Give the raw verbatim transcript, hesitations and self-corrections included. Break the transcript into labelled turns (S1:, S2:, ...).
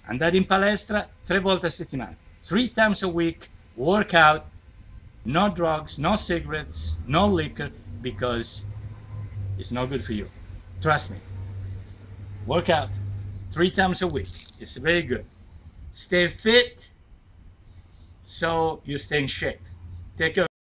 S1: andare in palestra tre volte a settimana, three times a week, work out, no drugs, no cigarettes, no liquor, because it's not good for you. Trust me. Work out three times a week. It's very good. Stay fit so you stay in shape. Take care.